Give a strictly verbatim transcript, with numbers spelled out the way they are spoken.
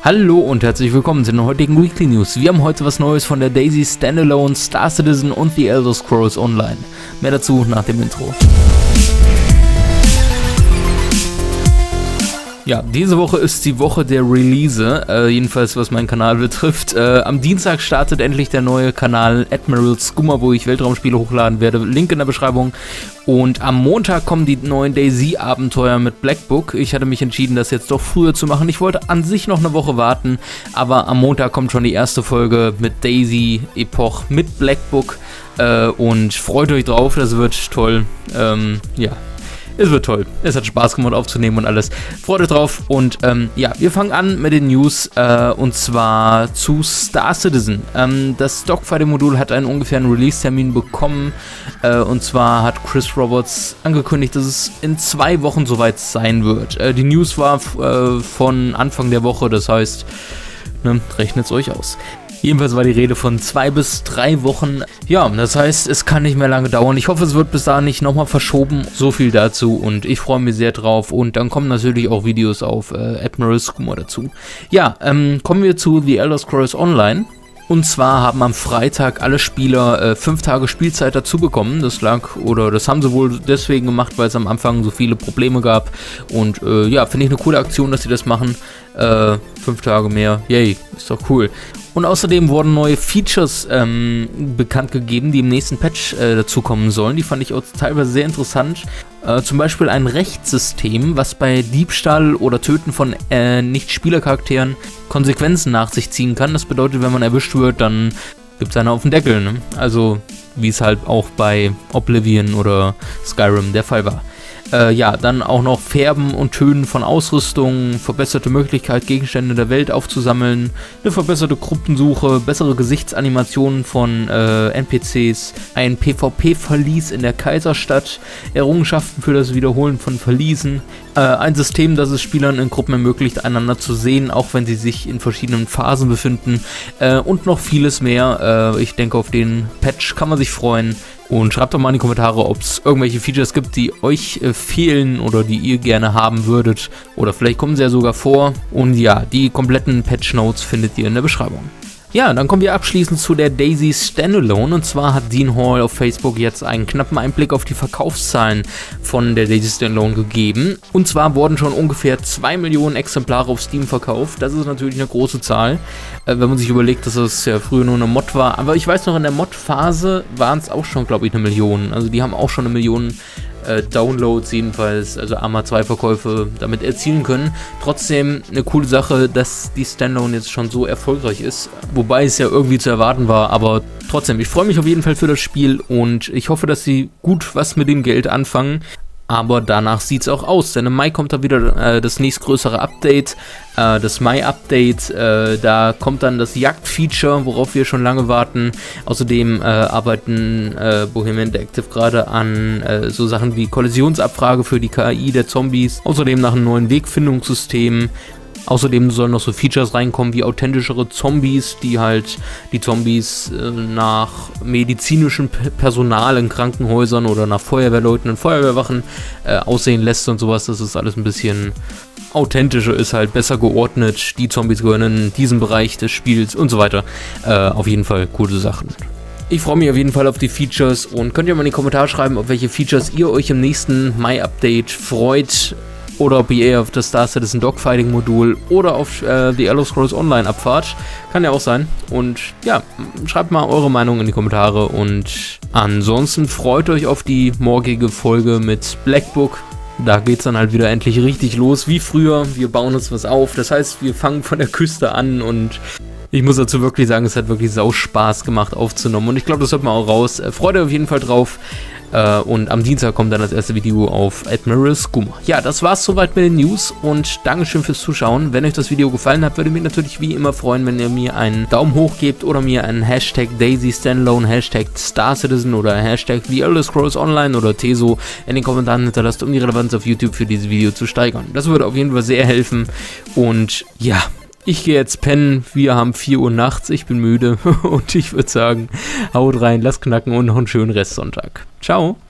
Hallo und herzlich willkommen zu den heutigen Weekly News. Wir haben heute was Neues von der DayZ Standalone, Star Citizen und The Elder Scrolls Online. Mehr dazu nach dem Intro. Ja, diese Woche ist die Woche der Release, äh, jedenfalls was meinen Kanal betrifft. Äh, am Dienstag startet endlich der neue Kanal Admiral Skooma, wo ich Weltraumspiele hochladen werde. Link in der Beschreibung. Und am Montag kommen die neuen DayZ-Abenteuer mit Black Book. Ich hatte mich entschieden, das jetzt doch früher zu machen. Ich wollte an sich noch eine Woche warten, aber am Montag kommt schon die erste Folge mit DayZ Epoch mit Black Book. Äh, und freut euch drauf, das wird toll. Ähm, ja. Es wird toll. Es hat Spaß gemacht aufzunehmen und alles. Freut euch drauf. Und ähm, ja, wir fangen an mit den News äh, und zwar zu Star Citizen. Ähm, das Dogfighting-Modul hat einen ungefähren Release-Termin bekommen. Äh, und zwar hat Chris Roberts angekündigt, dass es in zwei Wochen soweit sein wird. Äh, die News war äh, von Anfang der Woche, das heißt, ne, rechnet es euch aus. Jedenfalls war die Rede von zwei bis drei Wochen. Ja, das heißt, es kann nicht mehr lange dauern. Ich hoffe, es wird bis dahin nicht nochmal verschoben. So viel dazu und ich freue mich sehr drauf. Und dann kommen natürlich auch Videos auf äh, Admiral Skooma dazu. Ja, ähm, kommen wir zu The Elder Scrolls Online. Und zwar haben am Freitag alle Spieler äh, fünf Tage Spielzeit dazu bekommen. Das lag, oder das haben sie wohl deswegen gemacht, weil es am Anfang so viele Probleme gab. Und äh, ja, finde ich eine coole Aktion, dass sie das machen. Äh, fünf Tage mehr, yay, ist doch cool. Und außerdem wurden neue Features ähm, bekannt gegeben, die im nächsten Patch äh, dazukommen sollen. Die fand ich auch teilweise sehr interessant. Äh, zum Beispiel ein Rechtssystem, was bei Diebstahl oder Töten von äh, Nicht-Spielercharakteren Konsequenzen nach sich ziehen kann. Das bedeutet, wenn man erwischt wird, dann gibt es einen auf den Deckel. Ne? Also wie es halt auch bei Oblivion oder Skyrim der Fall war. Äh, ja, dann auch noch Färben und Tönen von Ausrüstung, verbesserte Möglichkeit, Gegenstände der Welt aufzusammeln, eine verbesserte Gruppensuche, bessere Gesichtsanimationen von äh, N P Cs, ein PvP-Verlies in der Kaiserstadt, Errungenschaften für das Wiederholen von Verliesen, äh, ein System, das es Spielern in Gruppen ermöglicht, einander zu sehen, auch wenn sie sich in verschiedenen Phasen befinden, äh, und noch vieles mehr. Äh, ich denke, auf den Patch kann man sich freuen. Und schreibt doch mal in die Kommentare, ob es irgendwelche Features gibt, die euch äh, fehlen oder die ihr gerne haben würdet. Oder vielleicht kommen sie ja sogar vor. Und ja, die kompletten Patch Notes findet ihr in der Beschreibung. Ja, dann kommen wir abschließend zu der DayZ Standalone. Und zwar hat Dean Hall auf Facebook jetzt einen knappen Einblick auf die Verkaufszahlen von der DayZ Standalone gegeben. Und zwar wurden schon ungefähr zwei Millionen Exemplare auf Steam verkauft. Das ist natürlich eine große Zahl, äh, wenn man sich überlegt, dass das ja früher nur eine Mod war. Aber ich weiß noch, in der Mod-Phase waren es auch schon, glaube ich, eine Million. Also die haben auch schon eine Million Äh, Downloads jedenfalls, also Arma zwei Verkäufe damit erzielen können. Trotzdem eine coole Sache, dass die Standalone jetzt schon so erfolgreich ist, wobei es ja irgendwie zu erwarten war, aber trotzdem, ich freue mich auf jeden Fall für das Spiel und ich hoffe, dass sie gut was mit dem Geld anfangen. Aber danach sieht es auch aus, denn im Mai kommt da wieder äh, das nächstgrößere Update, äh, das Mai-Update, äh, da kommt dann das Jagd-Feature, worauf wir schon lange warten. Außerdem äh, arbeiten äh, Bohemian Interactive gerade an äh, so Sachen wie Kollisionsabfrage für die K I der Zombies, außerdem nach einem neuen Wegfindungssystem. Außerdem sollen noch so Features reinkommen wie authentischere Zombies, die halt die Zombies äh, nach medizinischem Personal in Krankenhäusern oder nach Feuerwehrleuten und Feuerwehrwachen äh, aussehen lässt und sowas. Das ist alles ein bisschen authentischer, ist halt besser geordnet. Die Zombies gehören in diesen Bereich des Spiels und so weiter. Äh, auf jeden Fall coole Sachen. Ich freue mich auf jeden Fall auf die Features und könnt ihr mal in die Kommentare schreiben, auf welche Features ihr euch im nächsten Mai-Update freut. Oder ob ihr eher auf das Star Citizen Dogfighting Modul oder auf äh, The Elder Scrolls Online abfahrt. Kann ja auch sein. Und ja, schreibt mal eure Meinung in die Kommentare. Und ansonsten freut euch auf die morgige Folge mit Black Book. Da geht es dann halt wieder endlich richtig los, wie früher. Wir bauen uns was auf. Das heißt, wir fangen von der Küste an und ich muss dazu wirklich sagen, es hat wirklich sau Spaß gemacht aufzunehmen. Und ich glaube, das hört man auch raus. Freut euch auf jeden Fall drauf. Uh, und am Dienstag kommt dann das erste Video auf Admiral Skooma. Ja, das war's soweit mit den News und Dankeschön fürs Zuschauen. Wenn euch das Video gefallen hat, würde mich natürlich wie immer freuen, wenn ihr mir einen Daumen hoch gebt oder mir einen Hashtag DayZ Standalone, Hashtag Star Citizen oder Hashtag The Elder Scrolls Online oder Teso in den Kommentaren hinterlasst, um die Relevanz auf YouTube für dieses Video zu steigern. Das würde auf jeden Fall sehr helfen und ja, ich gehe jetzt pennen, wir haben vier Uhr nachts, ich bin müde und ich würde sagen, haut rein, lasst knacken und noch einen schönen Restsonntag. Ciao!